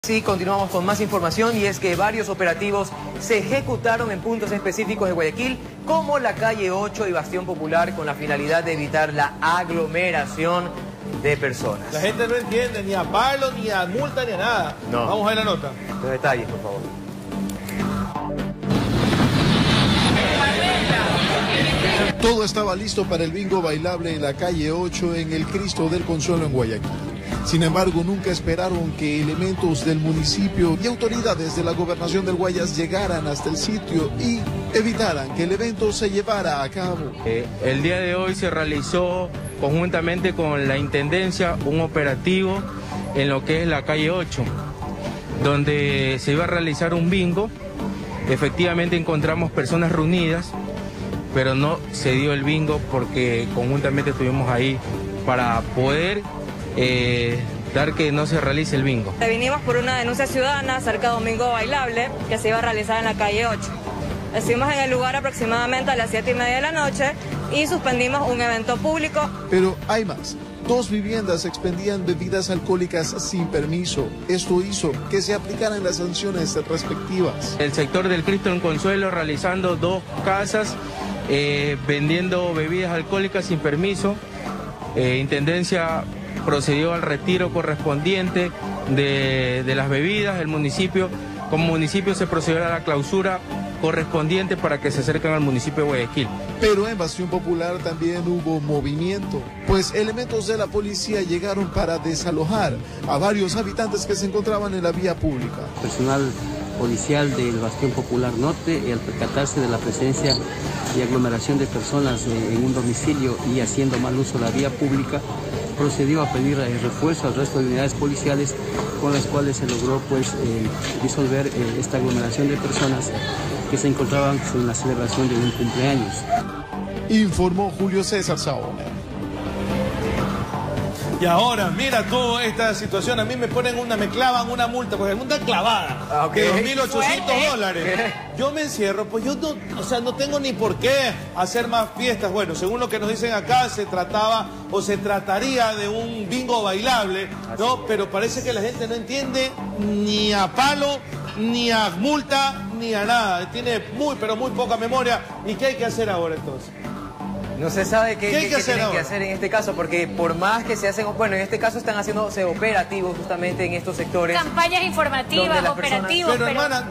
Sí, continuamos con más información y es que varios operativos se ejecutaron en puntos específicos de Guayaquil, como la calle 8 y Bastión Popular, con la finalidad de evitar la aglomeración de personas. La gente no entiende ni a palo, ni a multa, ni a nada. No. Vamos a ver la nota. Los detalles, por favor. Todo estaba listo para el bingo bailable en la calle 8 en el Cristo del Consuelo en Guayaquil. Sin embargo, nunca esperaron que elementos del municipio y autoridades de la gobernación del Guayas llegaran hasta el sitio y evitaran que el evento se llevara a cabo. El día de hoy se realizó conjuntamente con la Intendencia un operativo en lo que es la calle 8, donde se iba a realizar un bingo. Efectivamente encontramos personas reunidas, pero no se dio el bingo porque conjuntamente estuvimos ahí para poder dar que no se realice el bingo. Vinimos por una denuncia ciudadana acerca de un bingo bailable que se iba a realizar en la calle 8. Estuvimos en el lugar aproximadamente a las 7:30 de la noche y suspendimos un evento público. Pero hay más. 2 viviendas expendían bebidas alcohólicas sin permiso. Esto hizo que se aplicaran las sanciones respectivas. El sector del Cristo en Consuelo realizando 2 casas vendiendo bebidas alcohólicas sin permiso. Intendencia procedió al retiro correspondiente de las bebidas. El municipio, como municipio, se procedió a la clausura correspondiente para que se acerquen al municipio de Guayaquil. Pero en Bastión Popular también hubo movimiento, pues elementos de la policía llegaron para desalojar a varios habitantes que se encontraban en la vía pública. Personal policial del Bastión Popular Norte, al percatarse de la presencia y aglomeración de personas en un domicilio y haciendo mal uso de la vía pública, procedió a pedir refuerzo al resto de unidades policiales con las cuales se logró disolver esta aglomeración de personas que se encontraban en la celebración de un cumpleaños. Informó Julio César Saona. Y ahora, mira toda esta situación. A mí me clavan una multa, porque el mundo es clavada, de $2.800. Yo me encierro, pues yo no tengo ni por qué hacer más fiestas. Bueno, según lo que nos dicen acá, se trataba o se trataría de un bingo bailable, ¿no? Pero parece que la gente no entiende ni a palo, ni a multa, ni a nada. Tiene pero muy poca memoria. ¿Y qué hay que hacer ahora entonces? No se sabe qué tienen ahora? que hacer en este caso, porque por más que se hacen, bueno, en este caso están haciéndose operativos justamente en estos sectores. Campañas informativas, operativos. Pero hermana,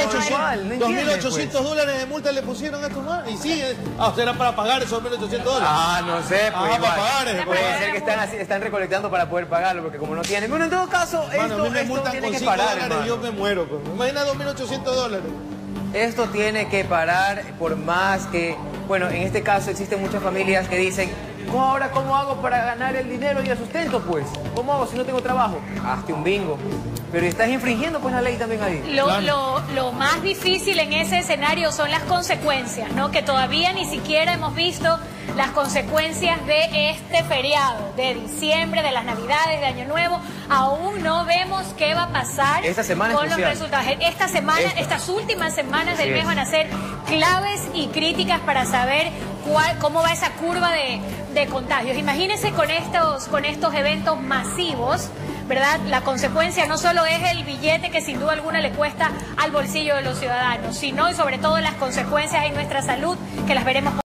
$2.800 de multa le pusieron a estos más. Y sí, era para pagar esos $2.800. Ah, no sé, pues para pagar. Puede ser que están recolectando para poder pagarlo, porque como no tienen. Bueno, en todo caso, a mí me multan con $5 y yo me muero. Pues. Imagina $2.800. Esto tiene que parar, por más que, bueno, en este caso existen muchas familias que dicen, ahora cómo hago para ganar el dinero y el sustento, pues? ¿Cómo hago si no tengo trabajo? Hazte un bingo. Pero estás infringiendo pues la ley también ahí. Lo más difícil en ese escenario son las consecuencias, ¿no? Que todavía ni siquiera hemos visto las consecuencias de este feriado, de diciembre, de las Navidades, de Año Nuevo. Aún no vemos qué va a pasar esta semana con los resultados. Estas últimas semanas del mes van a ser claves y críticas para saber cómo va esa curva de contagios. Imagínense con estos eventos masivos, ¿verdad? La consecuencia no solo es el billete que sin duda alguna le cuesta al bolsillo de los ciudadanos, sino y sobre todo las consecuencias en nuestra salud, que las veremos